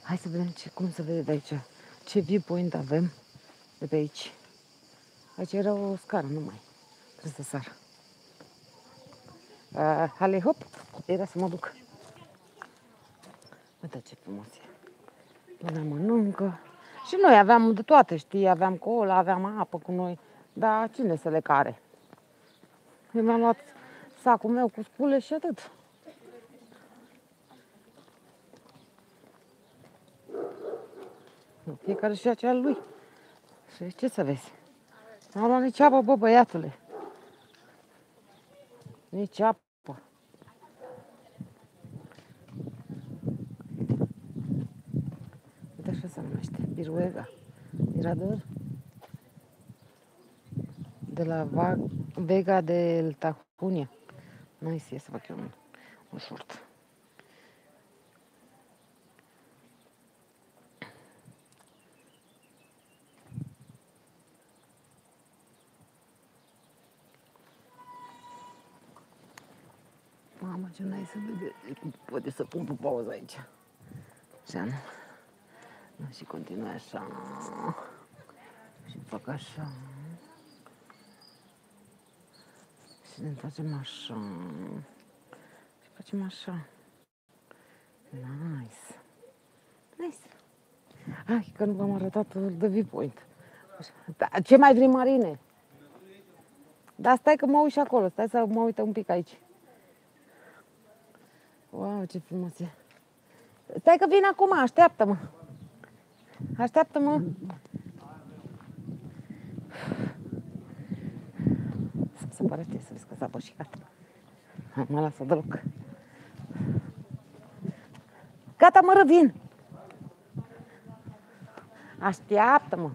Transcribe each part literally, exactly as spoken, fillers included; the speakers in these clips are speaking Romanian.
Hai să vedem ce, cum se vede de aici. Ce viewpoint avem de pe aici. Aici era o scară numai. Trebuie să sar. Uh, Hale, hop! Era să mă duc. Uite ce frumos e. Lumea mănâncă. Și noi aveam de toate, știi? Aveam cola, aveam apă cu noi. Dar cine să le care? Eu mi-am luat sacul meu cu scule și atât. Fiecare și ce al lui. Și ce să vezi? N-am luat nici apă, bă, băiatule. Nici apă. Uite așa se numește. Biruega. Mirador. De la Vega del Tajunia. Nice, e să fac eu un, un short. Mamă, ce n-ai să vede. Poate să pun pe pauză aici. Așa, nu? Nu, și continui așa. Și fac așa. Și ne întoarcem așa. Și facem așa. Nice. Nice. Hai, că nu v-am arătat de viewpoint. Da, ce mai vrei, Marine? Dar stai că mă uit și acolo. Stai să mă uit un pic aici. Wow, ce frumos e. Stai că vin acum, așteaptă-mă. Așteaptă-mă. Să-mi se pare să vezi că s-a bășicat. Mă lasă deloc. Gata, mă, revin. Așteaptă-mă.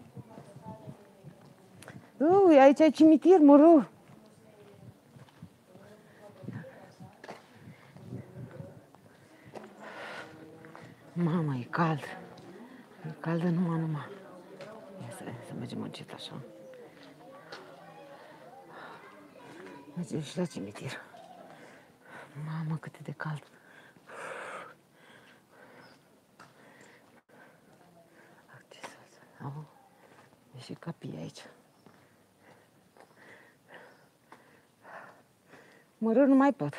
Ui, aici e cimitir, mă rog. Mamă, e cald. E caldă numai, numai. Ia să, să mergem încet așa. Mergem și la cimitir. Mamă, cât e de cald. Ce să au? E și capii aici. Mă rog, nu mai pot.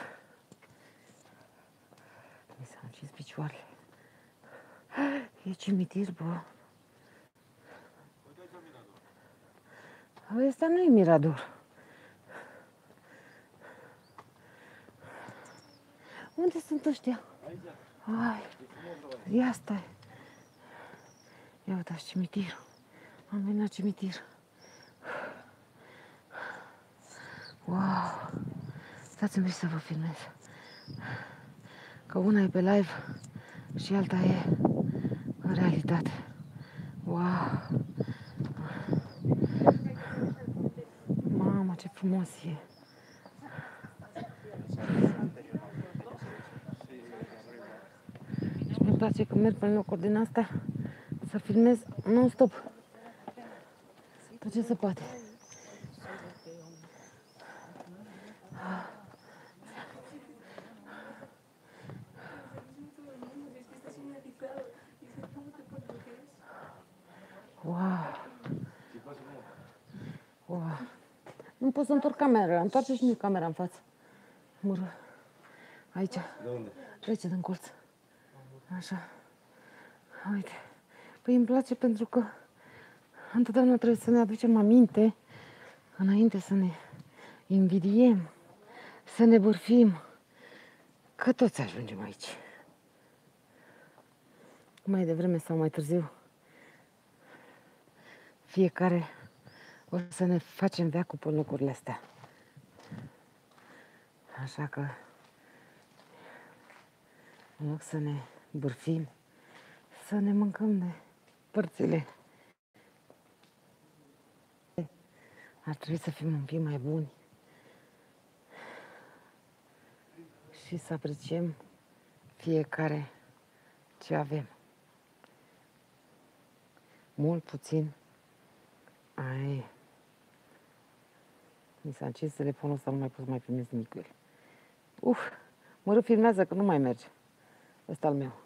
Mi s-au încins picioarele. E cimitir, bă. Ăsta nu e mirador. Unde sunt ăștia? Ai, ia stai. Ia uitați cimitirul. Am venit la cimitir. Wow! Stați-mi să vă filmez. Că una e pe live și alta e în realitate. Wow! Mamă, ce frumos e! Și mi-e place că merg pe locuri din astea să filmez non-stop. Tot ce se poate. Wow! Wow! Nu pot să întorc camera. Întoarce și mie camera în față. Mă rog. Aici. De unde? Trece din colț. Așa. Uite. Păi îmi place pentru că întotdeauna trebuie să ne aducem aminte înainte să ne invidiem, să ne bârfim, că toți ajungem aici. Mai devreme sau mai târziu, fiecare o să ne facem veacul pe locurile astea. Așa că, în loc să ne bârfim, să ne mâncăm de părțile. Ar trebui să fim un pic mai buni și să apreciem fiecare ce avem. Mult puțin. Ai. Mi s-a încins telefonul ăsta, nu mai pot să mai filmez nimic cu el. Uf, mă rog, filmează că nu mai merge. Ăsta al meu.